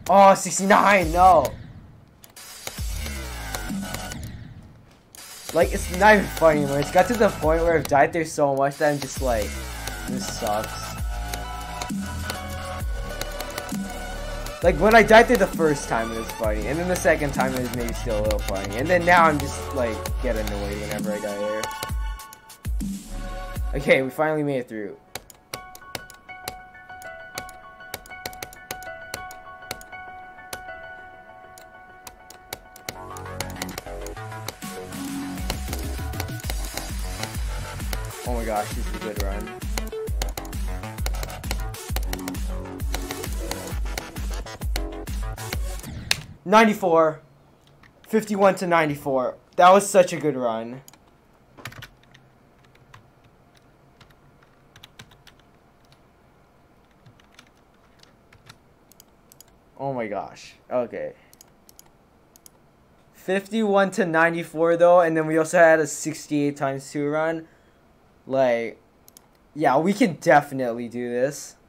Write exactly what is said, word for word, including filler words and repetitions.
Oh, sixty-nine, no. Like, it's not even funny anymore. It's got to the point where I've died there so much that I'm just like, this sucks. Like, when I died there the first time, it was funny. And then the second time, it was maybe still a little funny. And then now I'm just, like, get annoyed whenever I die there. Okay, we finally made it through. Oh my gosh, this is a good run. ninety-four. fifty-one to ninety-four. That was such a good run. Oh my gosh. Okay. fifty-one to ninety-four though, and then we also had a sixty-eight times two run. Like, yeah, we can definitely do this.